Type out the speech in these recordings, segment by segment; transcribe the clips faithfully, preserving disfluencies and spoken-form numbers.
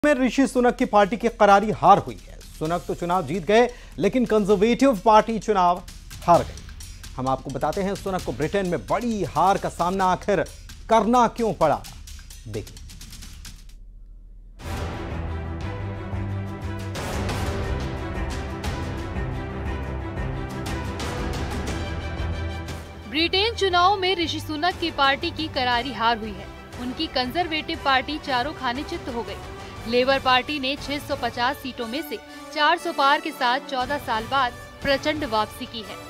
में ऋषि सुनक की पार्टी की करारी हार हुई है। सुनक तो चुनाव जीत गए, लेकिन कंजर्वेटिव पार्टी चुनाव हार गई। हम आपको बताते हैं सुनक को ब्रिटेन में बड़ी हार का सामना आखिर करना क्यों पड़ा, देखिए। ब्रिटेन चुनाव में ऋषि सुनक की पार्टी की करारी हार हुई है। उनकी कंजर्वेटिव पार्टी चारों खाने चित्त हो गई। लेबर पार्टी ने छह सौ पचास सीटों में से चार सौ पार के साथ चौदह साल बाद प्रचंड वापसी की है।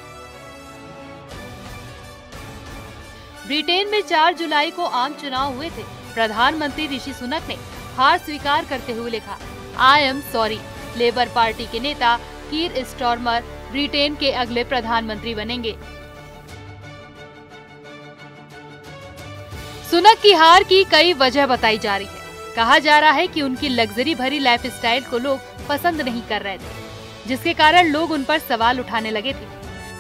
ब्रिटेन में चार जुलाई को आम चुनाव हुए थे। प्रधानमंत्री ऋषि सुनक ने हार स्वीकार करते हुए लिखा, I am sorry. Labour Party के नेता कीर स्टारमर ब्रिटेन के अगले प्रधानमंत्री बनेंगे। सुनक की हार की कई वजह बताई जा रही है। कहा जा रहा है कि उनकी लग्जरी भरी लाइफस्टाइल को लोग पसंद नहीं कर रहे थे, जिसके कारण लोग उन पर सवाल उठाने लगे थे।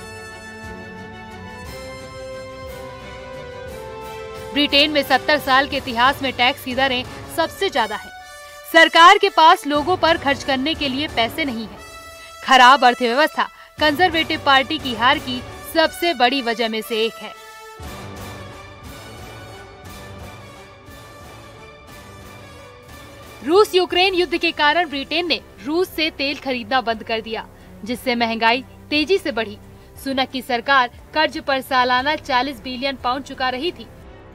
ब्रिटेन में सत्तर साल के इतिहास में टैक्स की दरें सबसे ज्यादा है। सरकार के पास लोगों पर खर्च करने के लिए पैसे नहीं है। खराब अर्थव्यवस्था कंजर्वेटिव पार्टी की हार की सबसे बड़ी वजह में से एक है। रूस यूक्रेन युद्ध के कारण ब्रिटेन ने रूस से तेल खरीदना बंद कर दिया, जिससे महंगाई तेजी से बढ़ी। सुनक की सरकार कर्ज पर सालाना चालीस बिलियन पाउंड चुका रही थी।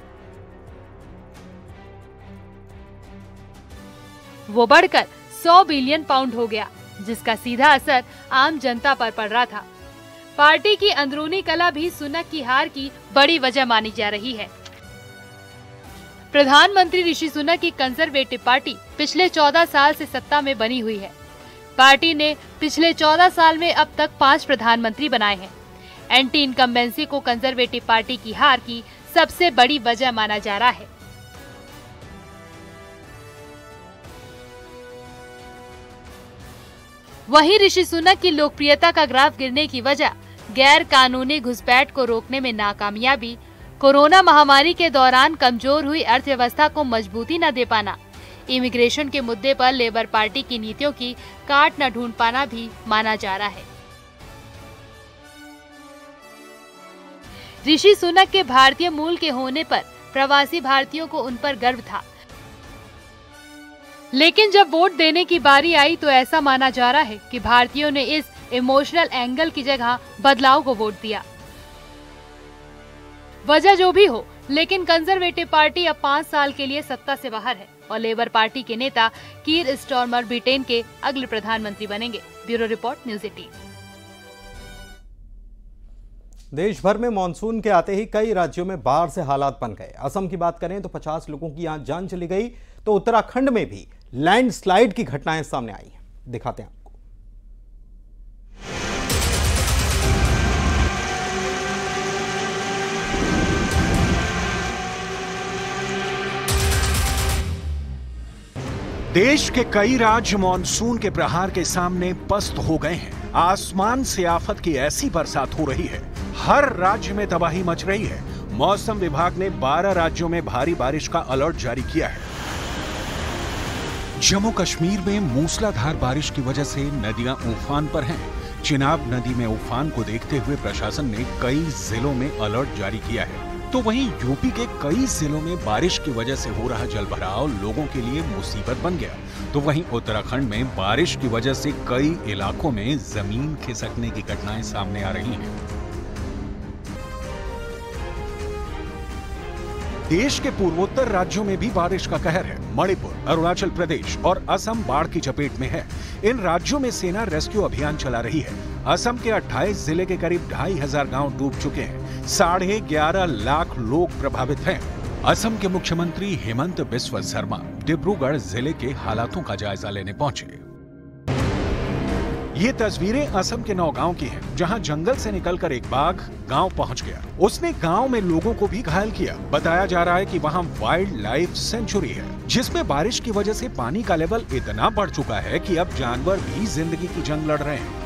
वो बढ़कर सौ बिलियन पाउंड हो गया, जिसका सीधा असर आम जनता पर पड़ रहा था। पार्टी की अंदरूनी कलह भी सुनक की हार की बड़ी वजह मानी जा रही है। प्रधानमंत्री ऋषि सुनक की कंजर्वेटिव पार्टी पिछले चौदह साल से सत्ता में बनी हुई है। पार्टी ने पिछले चौदह साल में अब तक पांच प्रधानमंत्री बनाए हैं। एंटी इनकम्बेंसी को कंजर्वेटिव पार्टी की हार की सबसे बड़ी वजह माना जा रहा है। वहीं ऋषि सुनक की लोकप्रियता का ग्राफ गिरने की वजह गैर कानूनी घुसपैठ को रोकने में नाकामयाबी, कोरोना महामारी के दौरान कमजोर हुई अर्थव्यवस्था को मजबूती न दे पाना, इमिग्रेशन के मुद्दे पर लेबर पार्टी की नीतियों की काट न ढूंढ पाना भी माना जा रहा है। ऋषि सुनक के भारतीय मूल के होने पर प्रवासी भारतीयों को उन पर गर्व था, लेकिन जब वोट देने की बारी आई तो ऐसा माना जा रहा है कि भारतीयों ने इस इमोशनल एंगल की जगह बदलाव को वोट दिया। वजह जो भी हो, लेकिन कंजर्वेटिव पार्टी अब पाँच साल के लिए सत्ता से बाहर है और लेबर पार्टी के नेता कीर स्टारमर ब्रिटेन के अगले प्रधानमंत्री बनेंगे। Bureau report, news eighteen. देश भर में मानसून के आते ही कई राज्यों में बाढ़ से हालात बन गए। असम की बात करें तो पचास लोगों की यहां जान चली गई, तो उत्तराखंड में भी लैंडस्लाइड की घटनाएं सामने आई हैं। दिखाते हैं आपको। देश के कई राज्य मानसून के प्रहार के सामने पस्त हो गए हैं। आसमान से आफत की ऐसी बरसात हो रही है, हर राज्य में तबाही मच रही है। मौसम विभाग ने बारह राज्यों में भारी बारिश का अलर्ट जारी किया है। जम्मू कश्मीर में मूसलाधार बारिश की वजह से नदियां उफान पर हैं। चिनाब नदी में उफान को देखते हुए प्रशासन ने कई जिलों में अलर्ट जारी किया है। तो वहीं यूपी के कई जिलों में बारिश की वजह से हो रहा जलभराव लोगों के लिए मुसीबत बन गया। तो वहीं उत्तराखंड में बारिश की वजह से कई इलाकों में जमीन खिसकने की घटनाएं सामने आ रही हैं। देश के पूर्वोत्तर राज्यों में भी बारिश का कहर है। मणिपुर, अरुणाचल प्रदेश और असम बाढ़ की चपेट में है। इन राज्यों में सेना रेस्क्यू अभियान चला रही है। असम के अट्ठाईस जिले के करीब ढाई हजार गाँव डूब चुके हैं। साढ़े ग्यारह लाख लोग प्रभावित हैं। असम के मुख्यमंत्री हेमंत बिस्व शर्मा डिब्रूगढ़ जिले के हालातों का जायजा लेने पहुंचे। ये तस्वीरें असम के नौगांव की हैं, जहां जंगल से निकलकर एक बाघ गांव पहुंच गया। उसने गांव में लोगों को भी घायल किया। बताया जा रहा है कि वहां वाइल्ड लाइफ सेंचुरी है, जिसमें बारिश की वजह से पानी का लेवल इतना बढ़ चुका है कि अब जानवर भी जिंदगी की जंग लड़ रहे हैं।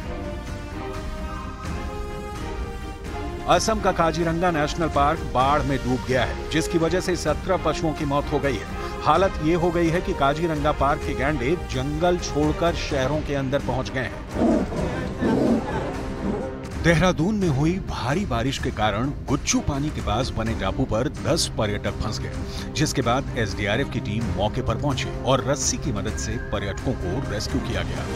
असम का काजीरंगा नेशनल पार्क बाढ़ में डूब गया है, जिसकी वजह से सत्रह पशुओं की मौत हो गई है। हालत ये हो गई है कि काजीरंगा पार्क के गैंडे जंगल छोड़कर शहरों के अंदर पहुंच गए हैं। देहरादून में हुई भारी बारिश के कारण गुच्चू पानी के पास बने टापू पर दस पर्यटक फंस गए, जिसके बाद एस डी आर एफ की टीम मौके पर पहुंची और रस्सी की मदद से पर्यटकों को रेस्क्यू किया गया।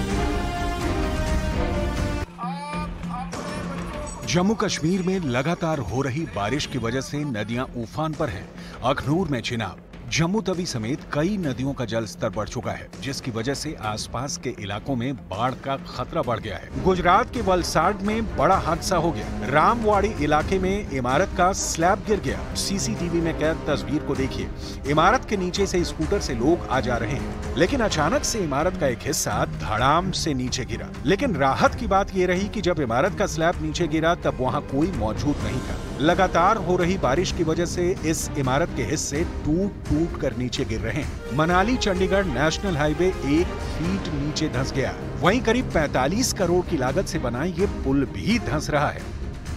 जम्मू कश्मीर में लगातार हो रही बारिश की वजह से नदियां उफान पर हैं। अखनूर में चिनाब, जम्मू तवी समेत कई नदियों का जल स्तर बढ़ चुका है, जिसकी वजह से आसपास के इलाकों में बाढ़ का खतरा बढ़ गया है। गुजरात के वलसाड में बड़ा हादसा हो गया। रामवाड़ी इलाके में इमारत का स्लैब गिर गया। सी सी टी वी में कैद तस्वीर को देखिए। इमारत के नीचे से स्कूटर से लोग आ जा रहे हैं, लेकिन अचानक से इमारत का एक हिस्सा धड़ाम से नीचे गिरा। लेकिन राहत की बात यह रही कि जब इमारत का स्लैब नीचे गिरा तब वहाँ कोई मौजूद नहीं था। लगातार हो रही बारिश की वजह से इस इमारत के हिस्से टूट टूट कर नीचे गिर रहे हैं। मनाली चंडीगढ़ नेशनल हाईवे एक फीट नीचे धंस गया। वहीं करीब पैंतालीस करोड़ की लागत से बना ये पुल भी धंस रहा है।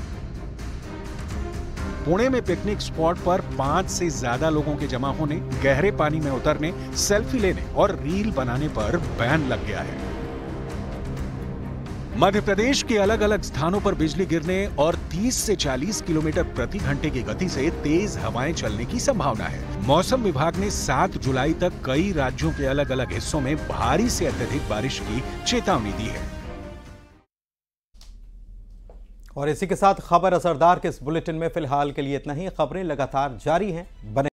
पुणे में पिकनिक स्पॉट पर पांच से ज्यादा लोगों के जमा होने, गहरे पानी में उतरने, सेल्फी लेने और रील बनाने पर बैन लग गया है। मध्य प्रदेश के अलग अलग स्थानों पर बिजली गिरने और तीस से चालीस किलोमीटर प्रति घंटे की गति से तेज हवाएं चलने की संभावना है। मौसम विभाग ने सात जुलाई तक कई राज्यों के अलग अलग हिस्सों में भारी से अत्यधिक बारिश की चेतावनी दी है। और इसी के साथ खबर असरदार के इस बुलेटिन में फिलहाल के लिए इतना ही। खबरें लगातार जारी हैं। बने